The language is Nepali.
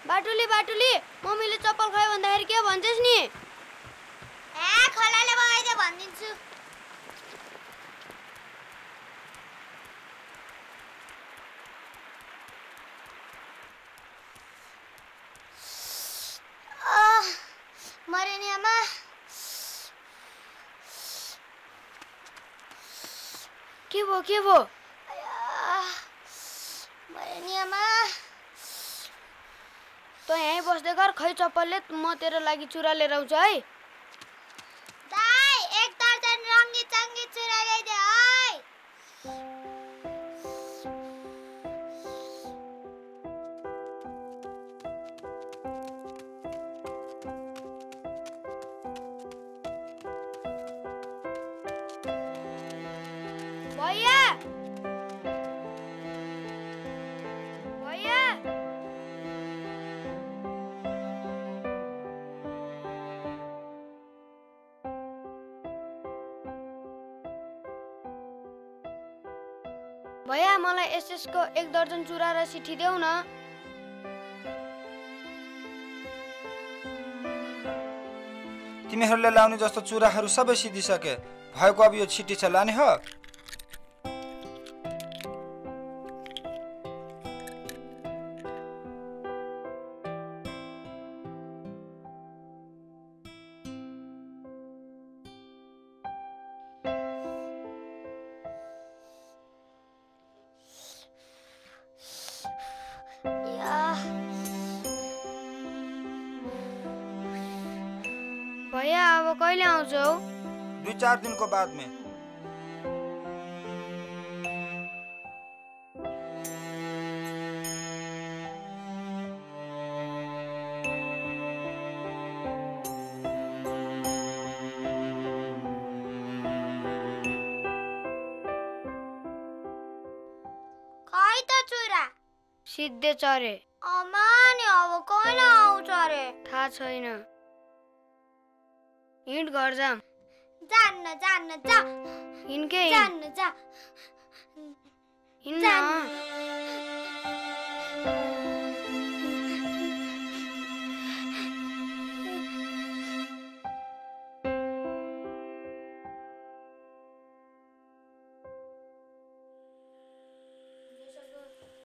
बाटुली बाटुली मम्मीले चप्पल खायो भन्दाखेरि के भन्छस् नि? खोलाले बगाइदे भनिदिन्छु। मरे नि आमा। के भयो? मरे नि आमा। त यहीँ बस्दै गर, खै चप्पलले म तेरो लागि चुरा लिएर आउँछु है। दाइ, एक दर्जन रङ्गी चङ्गी चुरा ल्याइदे है। भैया भैया भैया मलाई एसएसको 1 दर्जन चुरा र सिठी देऊ न। तिमीहरूले लाउने जस्तो चुराहरू सबै सिधिसके। भएको अब यो छिटी छ, लाने हो? भैया अब कहिले आउँछौ? 2-4 दिनको बाद में। खै त चुरा? सिद्धे चरे। अमा नि अब कहिले आउँछ रे? थाहा छैन। हिँड घर जाम। जान्न जा। हिँडके जान्न जा। हिँड्न।